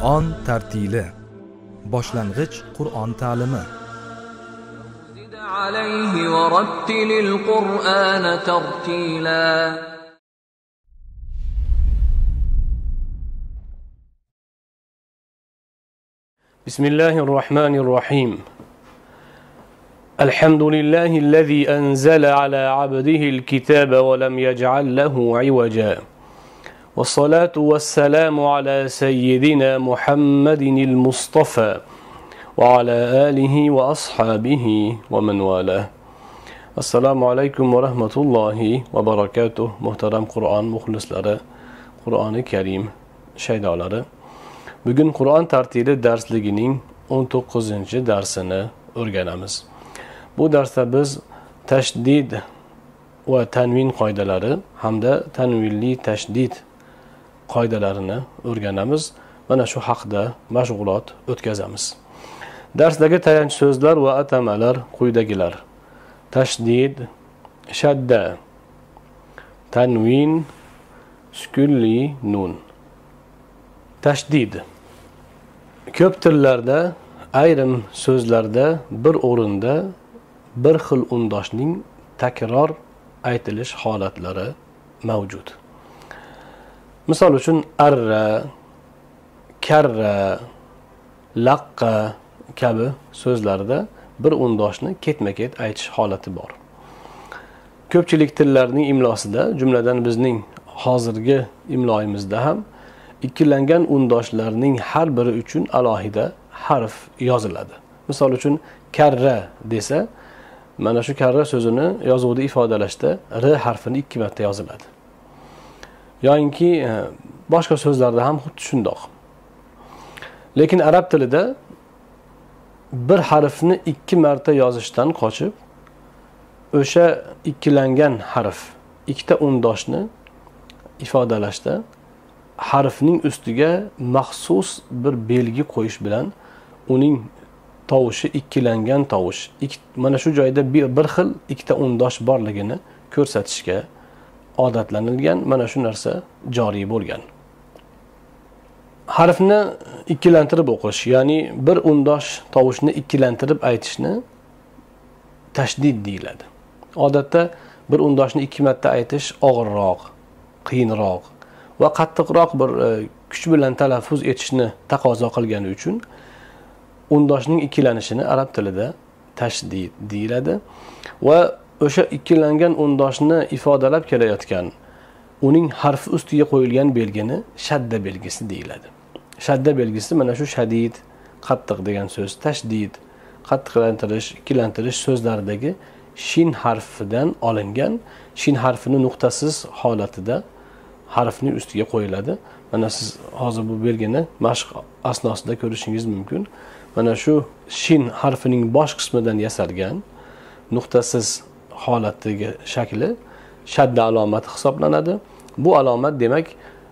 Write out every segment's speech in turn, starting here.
Qur'on tartili. Boshlang'ich Qur'on ta'limi. زد عليه ورتل القرآن ترتيلا. بسم الله الرحمن الرحيم. الحمد لله الذي أنزل على عبده الكتاب ولم يجعل له عوجا، والصلاة والسلام على سيدنا محمد المصطفى وعلى آله وأصحابه ومن والاه. Assalomu alaykum va rahmatullohi va barakatuh. Muhtaram Qur'on muxlislari, Qur'oni Karim shaydolari. Bugun Qur'on tartili darsligining 19-darsini o'rganamiz. Bu darsda biz tashdid va tanvin qoidalari hamda tanvinli tashdid qoidalarini o'rganamiz. Mana shu haqda mashg'ulot o'tkazamiz. Darsdagi tayanch so'zlar va atamalar quyidagilar: tashdid, shadda, tanvin, sukunli nun. Tashdid. Ko'p tillarda, ayrim so'zlarda bir o'rinda bir xil undoshning takror aytilish holatlari mavjud. Misol uchun arra, karra, laqqa kabi so'zlarda bir undoshni ketma-ket aytish holati bor. Ko'pchilik tillarning imlosida, jumladan bizning hozirgi imloyimizda ham ikkilangan undoshlarning har biri uchun alohida harf yoziladi. Misol uchun karra desa, mana shu karra so'zini yozuvda ifodalashda r harfini 2 marta yoziladi. Yo'inki boshqa so'zlarda ham xuddi shundoq. Lekin arab tilida bir harfni 2 marta yozishdan qochib, o'sha ikkilangan harf, ikkita undoshni ifodalashda harfning ustiga maxsus bir belgi qo'yish bilan uning tovushi ikkilangan tovush, mana shu joyda bir xil ikkita undosh borligini ko'rsatishga odatlanilgan, mana shu narsa joriy bo'lgan. Harfni ikkilantirib o'qish, ya'ni bir undosh tovushni ikkilantirib aytishni tashdid deyiladi. Odatda bir undoshni 2 marta aytish og'irroq, qiyinroq va qattiqroq bir kuch bilan talaffuz etishni taqozo qilgani uchun undoshning ikkilanishini arab tilida tashdid deyiladi va o'sha ikkilangan undoshni ifodalab kelayotgan uning harfi ustiga qo'yilgan belgini shadda belgisi deyiladi. Shadda belgisi mana shu shadid, qattiq degan so'z, tashdid, qattiqlantirish, ikkilantirish so'zlaridagi shin harfidan olingan. Shin harfini nuqtasiz holatida harfning ustiga qo'yiladi. Mana siz hozir bu belgini mashq asnosida ko'rishingiz mumkin. Mana shu shin harfining bosh qismidan yasalgan nuqtasiz holatdagi shakli shadda alomati hisoblanadi. Bu alomat demak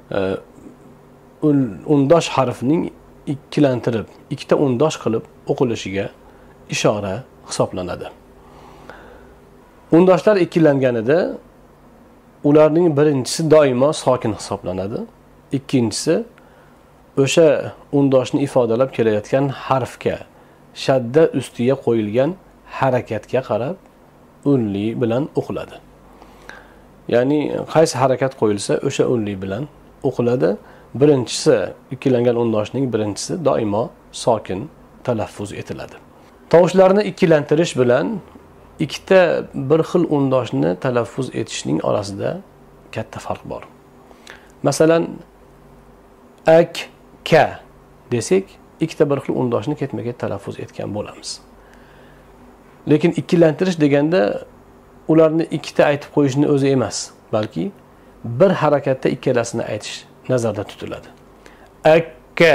undosh harfning ikkilantirib, ikkita undosh qilib o'qilishiga ishora hisoblanadi. Undoshlar ikkilanganida ularning birinchisi doimo sokin hisoblanadi. Ikkinchisi o'sha undoshni ifodalab kelayotgan harfga, shadda ustiga qo'yilgan harakatga qarab unli bilan o'qiladi. Ya'ni qaysi harakat qo'yilsa, o'sha unli bilan o'qiladi. Birinchisi, ikkilangan undoshning birinchisi doimo sokin talaffuz etiladi. Tovushlarni ikkilantirish bilan ikkita bir xil undoshni talaffuz etishning orasida katta farq bor. Masalan, ak, ka desak, ikkita bir xil undoshni ketma-ket talaffuz etgan bo'lamiz. Lekin ikkilantirish deganda ularni ikkita aytib qo'yishni o'zi emas, balki bir harakatda ikkalasini aytish nazarda tutiladi. Akka,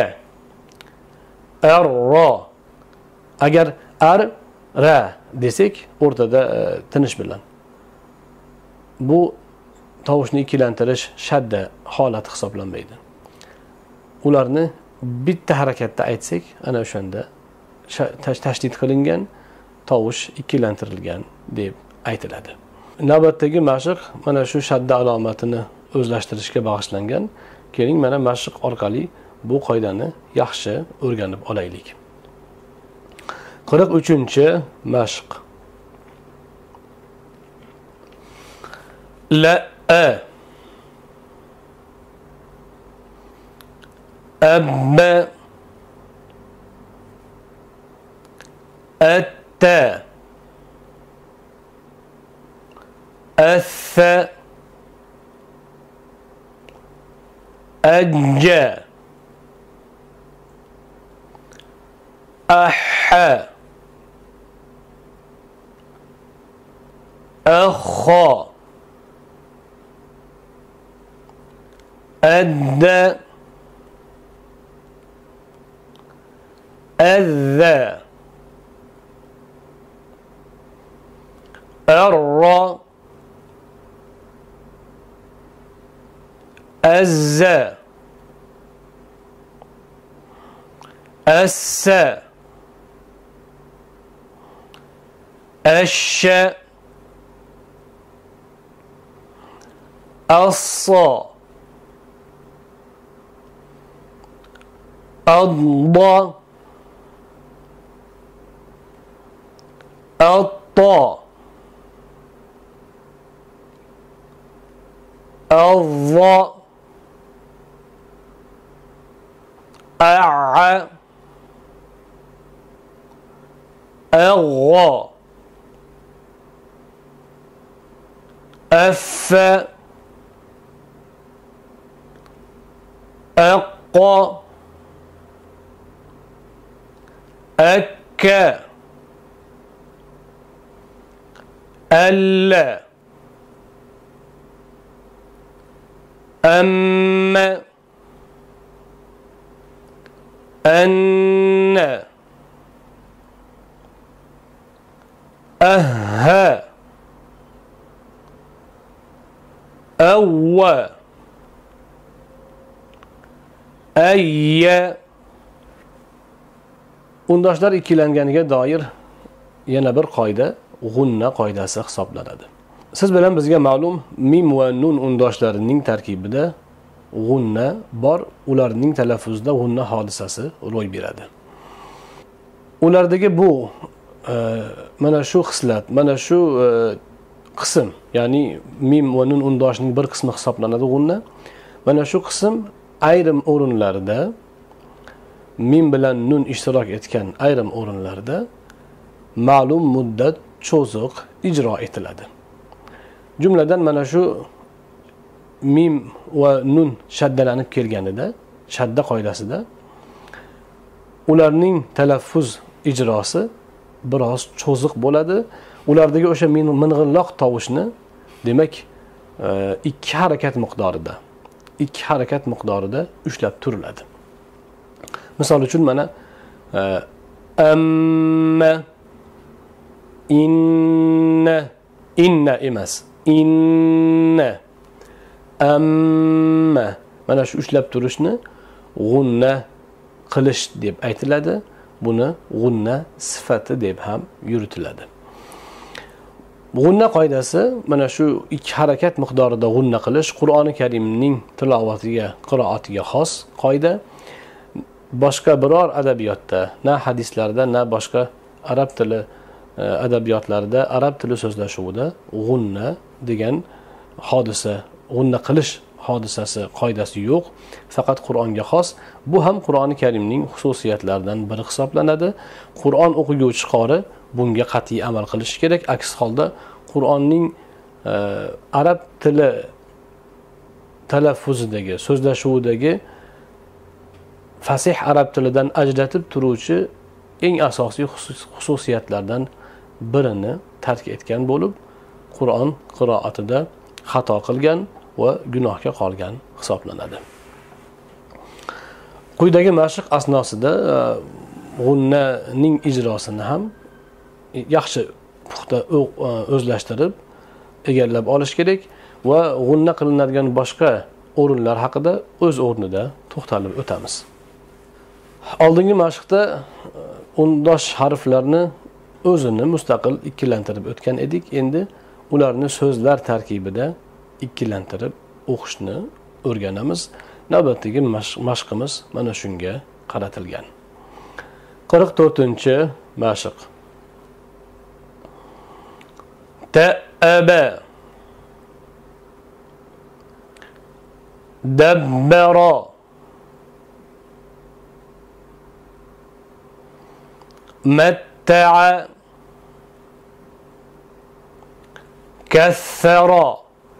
arra. Agar ar, ra desak, o'rtada tinish bilan. Bu tovushni ikkilantirish shadda holati hisoblanmaydi. Ularni bitta harakatda aytsak, ana o'shanda tashdid qilingan, tovush ikkilantirilgan deb aytiladi. Navbatdagi mashq mana shu shadda alomatini o'zlashtirishga bag'ishlangan. Keling, mana mashq orqali bu qoidani yaxshi o'rganib olaylik. 43-mashq. La a abba atta atha ajja aha akha adda adha arra azza assa asha assa adda atta adha a'a agha affa aqqa akka alla amma anna aha awwa ayya. Undashlar ikkilanganiga doir yana bir qoida g'unna qoidasi hisoblanadi. Siz bilan bizga ma'lum mim va nun undoshlarining tarkibida g'unna bor, ularning talaffuzida g'unna hodisasi ro'y beradi. Ulardagi bu mana shu xislat, mana shu qism, ya'ni mim va nun undoshining bir qismi hisoblanadi g'unna. Mana shu qism ayrim o'rinlarda mim bilan nun ishtirok etgan ayrim o'rinlarda ma'lum muddat cho'ziq ijro etiladi. Jumladan mana shu mim va nun shaddalanib kelganida, shadda qoidasida ularning talaffuz ijrosi biroz cho'ziq bo'ladi. Ulardagi o'sha ming'illoq tovushni, demak, ikki harakat miqdorida ushlab turiladi. Misol uchun mana amma, inna emas, inna, amma, mana shu ushlab turishni g'unna qilish deb aytiladi. Buni g'unna sifati deb ham yuritiladi. G'unna qoidasi mana shu ikki harakat miqdorida g'unna qilish Qur'oni Karimning tilovatiga, qiroatiga xos qoida. Boshqa biror adabiyotda, na hadislarda, na boshqa arab tili adabiyotlarida, arab tili so'zlashuvida g'unna degan hodisa, g'unna qilish hodisasi, qoidasi yo'q. Faqat Qur'onga xos. Bu ham Qur'oni Karimning xususiyatlaridan biri hisoblanadi. Qur'on o'qiguvchi qori bunga qat'iy amal qilishi kerak. Aks holda Qur'onning arab tili talaffuzidagi, so'zlashuvidagi fasih arab tilidan ajratib turuvchi eng asosiy xususiyatlardan birini tark etgan bo'lib, Qur'on qiroatida xato qilgan va gunohga qolgan hisoblanadi. Quyidagi mashq asnosida g'unnaning ijrosini ham yaxshi puxta o'zlashtirib egallab olish kerak va g'unna qilinadigan boshqa o'rinlar haqida o'z o'rnida to'xtalib o'tamiz. Oldingi mashqda undosh harflarni o'zini mustaqil ikkilantirib o'tgan edik. Endi ularni so'zlar tarkibida ikkilantirib o'qishni o'rganamiz. Navbatdagi mashqimiz mana shunga qaratilgan. 44-mashq. Ta'aba, dabbara, matta'a, kathara,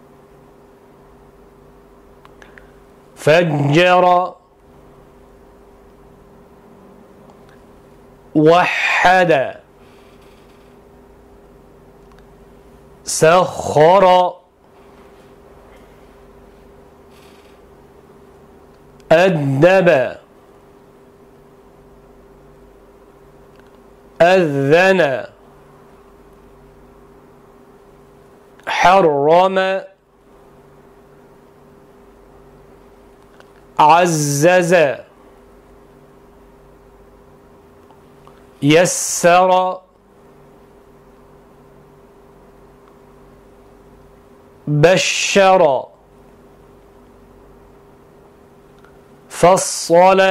fajjara, wahhada, sakhara, addaba, adhana, harrama, azzaza, yassara, bashara, fassala,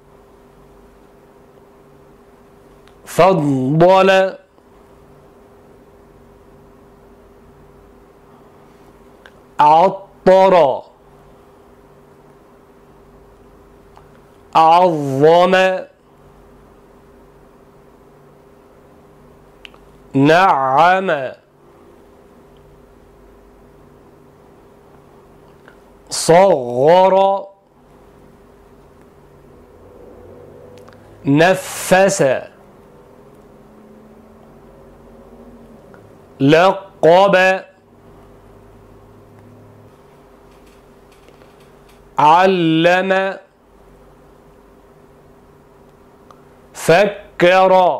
faddala, attara, azzama, na'ama, saghara, naffasa, laqaba, allama, fakkara,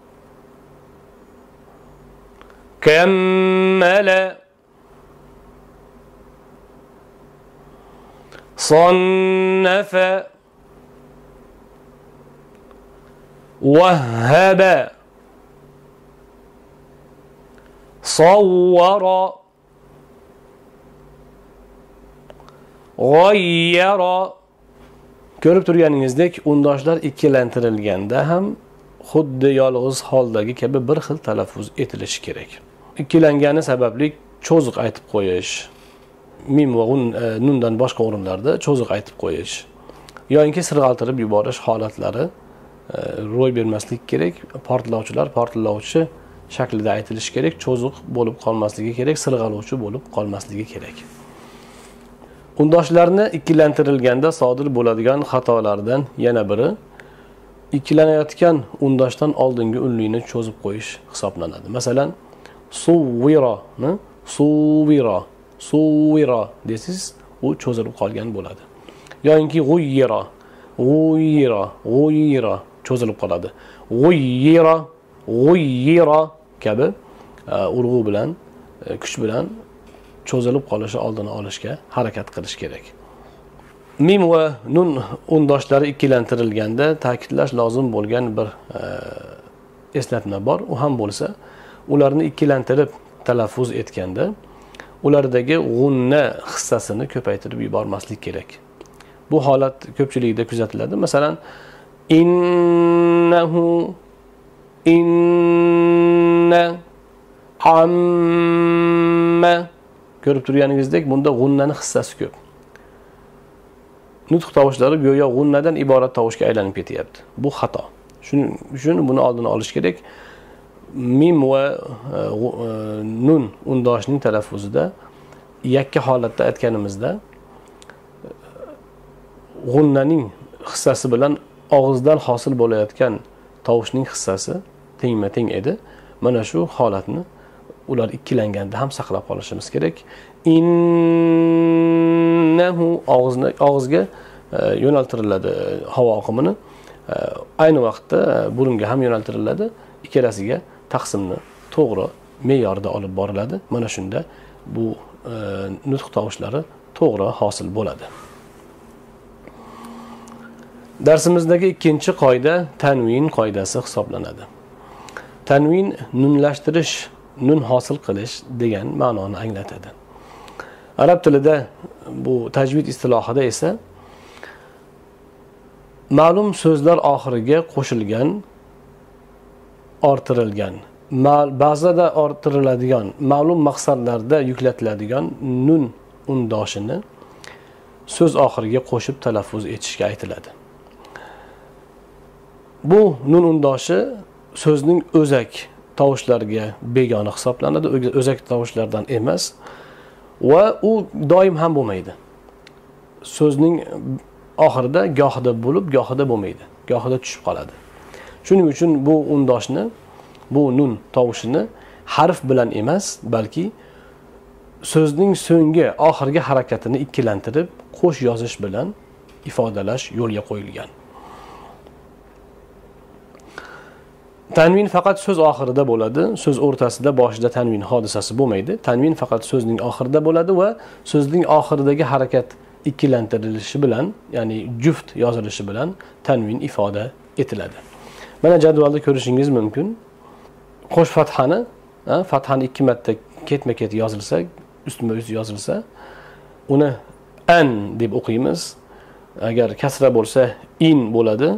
kammala, صنفا وهبا صورا g'oyyara. Ko'rib turganingizdek, undoshlar ikkilantirilganda ham xuddi yolg'iz holdagi kabi bir xil talaffuz etilishi kerak. Ikkilangani sababli cho'ziq aytib qo'yish, mim va nundan boshqa o'rinlarda cho'ziq aytib qo'yish yoki sirg'altirib yuborish holatlari ro'y bermaslik kerak. Portlovchi shaklida aytilishi kerak, cho'ziq bo'lib qolmasligi kerak, sirg'aluvchi bo'lib qolmasligi kerak. Undoshlarni ikkilantirilganda sodir bo'ladigan xatolardan yana biri ikkilanayotgan undoshdan oldingi unlikni cho'zib qo'yish hisoblanadi. Masalan, suvvironi suvvira desiz, u cho'zilib qolgan bo'ladi. Yoki g'uyyira cho'zilib qoladi. G'uyyira kabi urg'u bilan, kuch bilan cho'zilib qolishi oldini olishga harakat qilish kerak. Mim va nun undoshlari ikkilantirilganda ta'kidlash lozim bo'lgan bir eslatma bor. U ham bo'lsa, ularni ikkilantirib talaffuz etganda ulardagi g'unna hissasini ko'paytirib yubormaslik kerak. Bu holat ko'pchilikda kuzatiladi. Masalan, innahu, inna, amma. Ko'rib turganingizdek, bunda g'unnani hissasi ko'p. Nutq tovushlari go'yo g'unnadan iborat tovushga aylanib ketyapti. Bu xato. Shuning uchun buni oldini olish kerak. Mim va nun undoshining talaffuzida yakka holatda aytganimizda g'unnaning hissasi bilan og'izdan hosil bo'layotgan tovushning hissasi tengma-teng edi. Mana shu holatni ular ikkilanganda ham saqlab qolishimiz kerak. Innahu og'izga yo'naltiriladi havo oqimini. Ayni vaqtda burunga ham yo'naltiriladi. Ikkalasiga taqsimni to'g'ri me'yorda olib boriladi. Mana shunda bu nutq tovushlari to'g'ri hosil bo'ladi. Darsimizdagi ikkinchi qoida tanvin qoidasi hisoblanadi. Tanvin nunlashtirish, nun hosil qilish degan ma'noni anglatadi. Arab tilida bu tajvid istilohida esa ma'lum so'zlar oxiriga qo'shilgan, orttirilgan, ba'zida orttiriladigan, ma'lum maqsadlarda yuklatiladigan nun undoshini so'z oxiriga qo'shib talaffuz etishga aytiladi. Bu nun undoshi so'zning o'zak tovushlariga begona hisoblanadi, o'zak tovushlardan emas va u doim ham bo'lmaydi. So'zning oxirida gohida bo'lib, gohida bo'lmaydi, gohida tushib qoladi. Shuning uchun bu undoshni, bu nun tovushini harf bilan emas, balki so'zning so'nggi oxirgi harakatini ikkilantirib qo'sh yozish bilan ifodalash yo'lga qo'yilgan. Tanvin faqat so'z oxirida bo'ladi, so'z o'rtasida, boshida tanvin hodisasi bo'lmaydi. Tanvin faqat so'zning oxirida bo'ladi va so'zning oxiridagi harakat ikkilantirilishi bilan, ya'ni juft yozilishi bilan tanvin ifoda etiladi. Mana jadvalda ko'rishingiz mumkin. Qo'sh fathani, fathani 2 marta ketma-ket yozilsa, ustma-ust yozilsa, uni an deb o'qiymiz. Agar kasra bo'lsa in bo'ladi.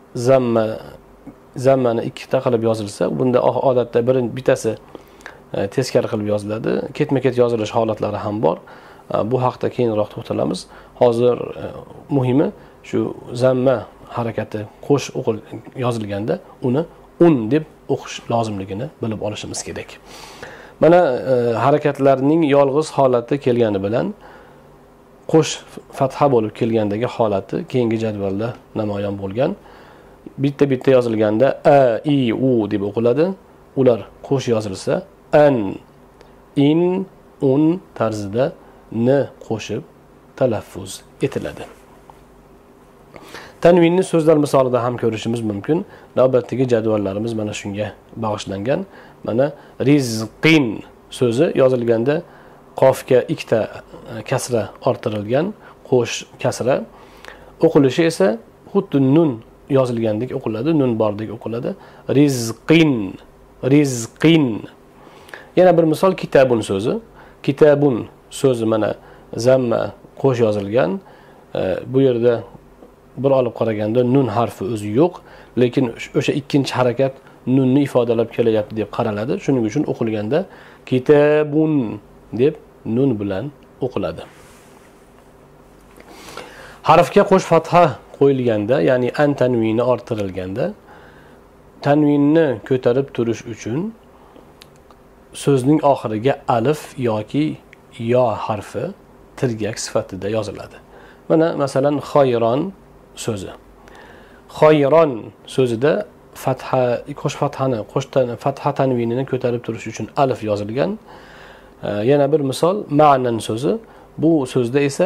Zammani 2 ta qilib yozilsa, bunda odatda bittasi teskari qilib yoziladi. Ketma-ket yozilish holatlari ham bor. Bu haqda keyinroq to'xtalamiz. Hozir muhimi shu zamma harakati qo'sh yozilganda uni un deb o'qish lozimligini bilib olishimiz kerak. Mana harakatlarning yolg'iz holati kelgani bilan qo'sh fatha bo'lib kelgandagi holati keyingi jadvalda namoyon bo'lgan. Bitta yozilganda a, i, u deb o'qiladi. Ular qo'sh yozilsa an, in, un tarzida ni qo'shib talaffuz etiladi. Tanvinni so'zlar misolida ham ko'rishimiz mumkin. Navbatdagi jadvallarimiz mana shunga bag'ishlangan. Mana rizqin so'zi yozilganda qofga 2 ta kasra orttirilgan, qo'sh kasra. O'qilishi esa xuddi nun yozilgandek o'qiladi, nun bordek o'qiladi. Rizqin, rizqin. Yana bir misol kitabun so'zi. Kitabun so'zi mana zamma qo'sh yozilgan. Bu yerda bir olib qaraganda nun harfi o'zi yo'q, lekin o'sha ikkinchi harakat nunni ifodalab kelyapti deb qaraladi. Shuning uchun o'qilganda kitabun deb nun bilan o'qiladi. Harfga qo'sh fatha qo'yilganda, ya'ni an tanvini orttirilganda, tanvinni ko'tarib turish uchun so'zning oxiriga alif yoki yo harfi tirgak sifatida yoziladi. Mana masalan xoyron so'zi. Xoyron so'zida qo'sh fatha tanvinini ko'tarib turish uchun alif yozilgan. Yana bir misol ma'nan so'zi. Bu so'zda esa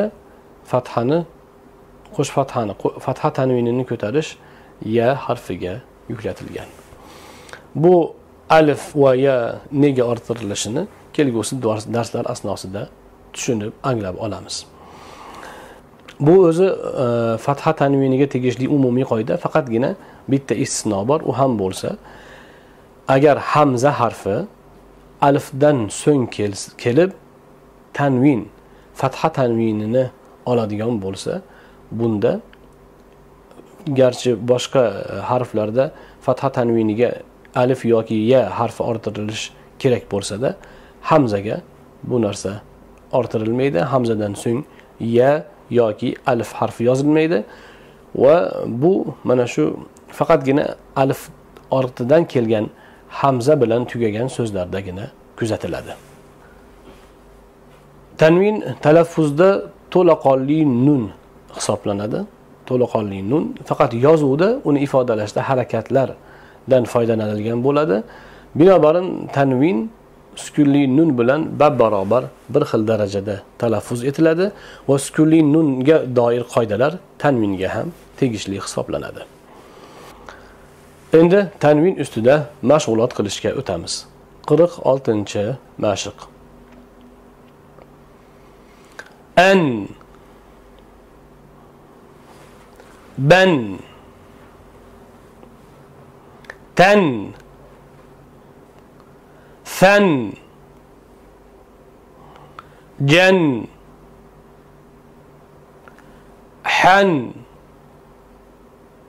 fatha tanvinini ko'tarish ya harfiga yuklatilgan. Bu alif va ya nega orttirilishini kelgusi darslar asnosida tushunib, anglab olamiz. Bu o'zi fatha tanviniga tegishli umumiy qoida, faqatgina bitta istisno bor, u ham bo'lsa, agar hamza harfi alifdan so'ng kelib tanvin, fatha tanvinini oladigan bo'lsa, bunda garchi boshqa harflarda fatha tanviniga alif yoki ya harfi orttirilish kerak bo'lsa-da, hamzaga bu narsa orttirilmaydi. Hamzadan so'ng ya yoki alif harfi yozilmaydi va bu mana shu faqatgina alif ortidan kelgan hamza bilan tugagan so'zlardagina kuzatiladi. Tanvin talaffuzda to'laqonli nun hisoblanadi. To'laqonli nun faqat yozuvda uni ifodalashda harakatlardan foydalanilgan bo'ladi. Binobarin tanvin sukunli nun bilan barobar bir xil darajada talaffuz etiladi va sukunli nunga doir qoidalar tanvinga ham tegishli hisoblanadi. Endi tanvin ustida mashg'ulot qilishga o'tamiz. 46-mashq. An, ban, tan, fan, jan, han,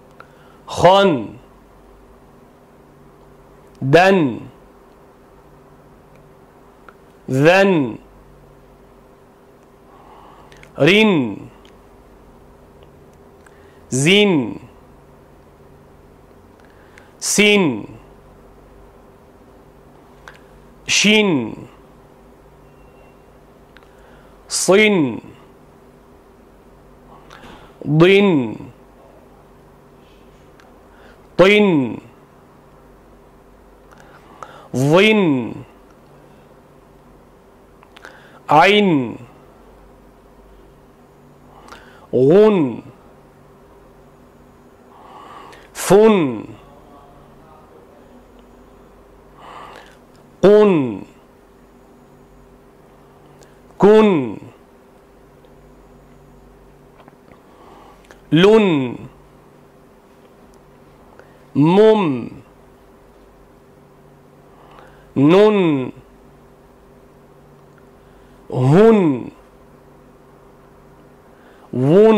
خان دن ذن رين زين سين شين صين ضين طين ضين عين غن فن قن كن لن مم نن هن ون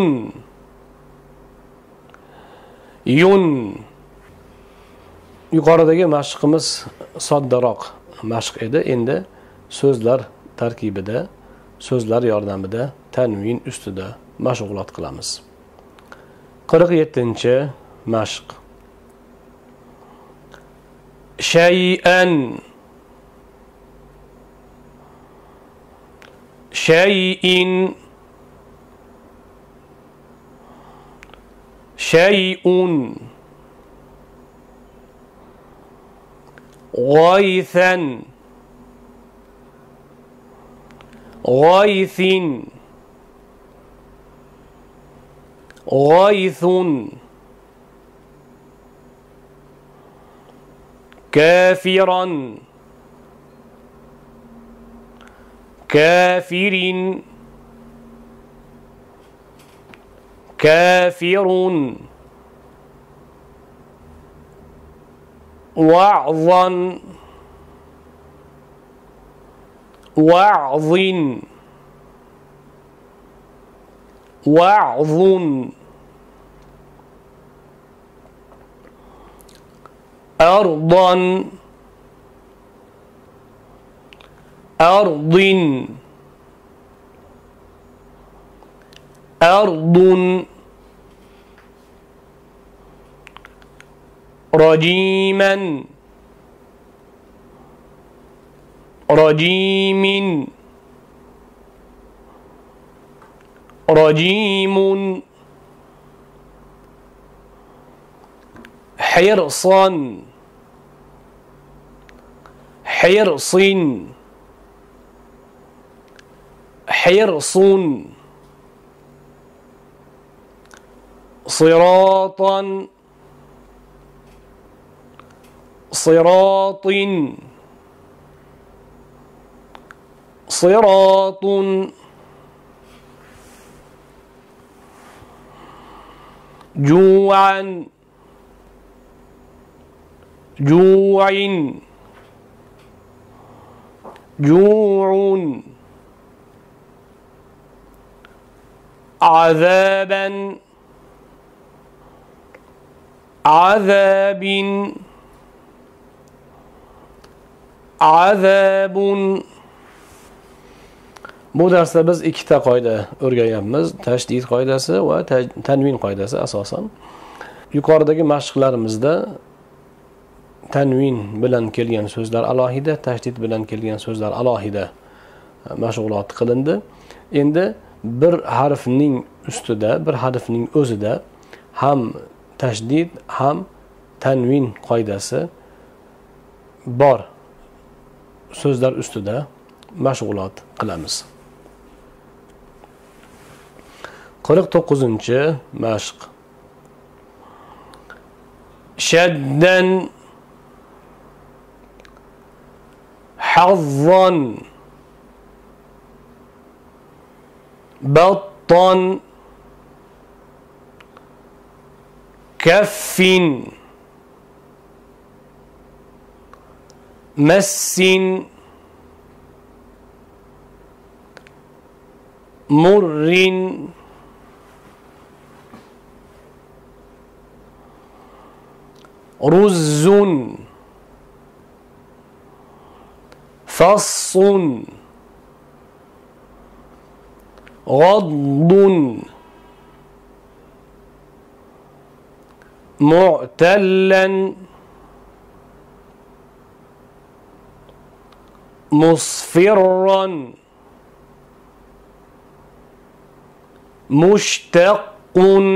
yun. Yuqoridagi mashqimiz soddaroq mashq edi. Endi so'zlar tarkibida, so'zlar yordamida tanvin ustida mashg'ulot qilamiz. 47-mashq. Shay'an shay'in shay'un غيثا غيث غيث كافرا كافر كافر وعظا وعظ وعظ أرضا أرض أرض رجيما رجيم رجيم حرصا حرص حرص صراطا صراط صراط جوعا جوع جوع عذابا عذاب عذاب. Bu darsda biz ikkita qoida o'rganyapmiz. Tashdid qoidasi va tanvin qoidasi asosan. Yuqoridagi mashqlarimizda tanvin bilan kelgan so'zlar alohida, tashdid bilan kelgan so'zlar alohida mashg'ulot qilindi. Endi bir harfning ustida, bir harfning o'zida ham tashdid ham tanvin qoidasi bor so'zlar ustida mashg'ulot qilamiz. 49-mashq. Shaddan hazzan battan kaffin massin murrin ruzzun, fassun, ghaddun, mu'tallan, musfirran, mushtaqqun,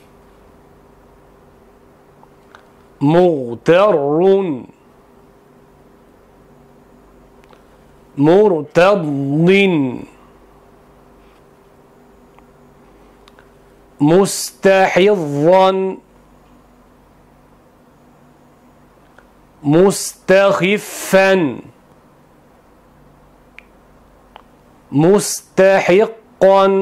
mughtarrun, murtaddin, mustahidhan, mustakhiffan, mustahiqqan,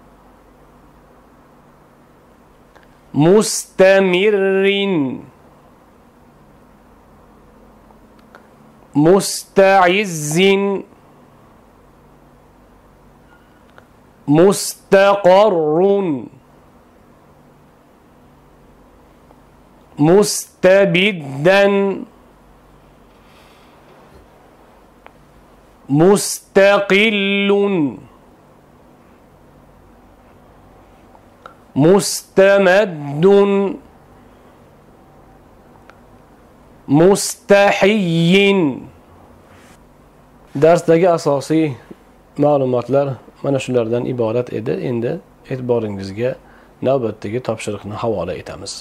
mustamirrin, musta'izzin, mustaqarrun, mustabiddan, mustaqillun, mustamaddun, mustahiyyin. Darsdagi asosiy ma'lumotlar mana shulardan iborat edi. Endi e'tiboringizga navbatdagi topshiriqni havola etamiz.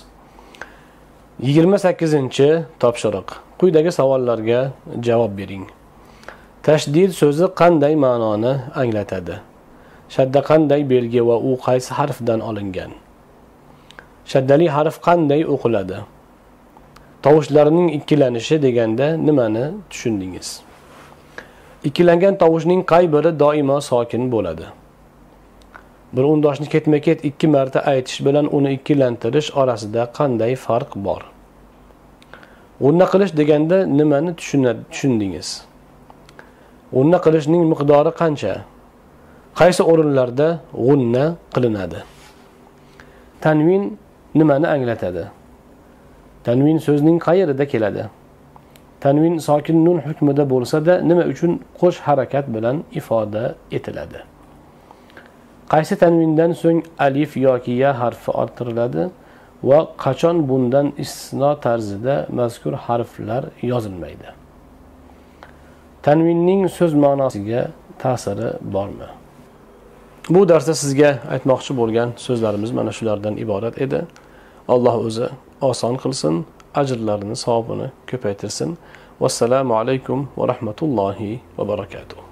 28-topshiriq. Quyidagi savollarga javob bering. Tashdid so'zi qanday ma'noni anglatadi? Shadda qanday belgi va u qaysi harfdan olingan? Shaddali harf qanday o'qiladi? Tovushlarning ikkilanishi deganda nimani tushundingiz? Ikkilangan tovushning qay biri doimo sokin bo'ladi? Bir undoshni ketma-ket 2 marta aytish bilan uni ikkilantirish orasida qanday farq bor? G'unna qilish deganda nimani tushundingiz? G'unna qilishning miqdori qancha? Qaysi o'rinlarda g'unna qilinadi? Tanvin nimani anglatadi? Tanvin so'zning qayerida keladi? Tanvin sokin nun hukmida bo'lsa-da, nima uchun qo'sh harakat bilan ifoda etiladi? Qaysi tanvindan so'ng alif yoki ya harfi orttiriladi va qachon bundan istisno tarzida mazkur harflar yozilmaydi? Tanvinning so'z ma'nosiga ta'siri bormi? Bu darsda sizga aytmoqchi bo'lgan so'zlarimiz mana shulardan iborat edi. Alloh o'zi oson qilsin, ajrlarini, savobini ko'paytirsin. Vassalomu alaykum va rahmatullohi va barakatuh.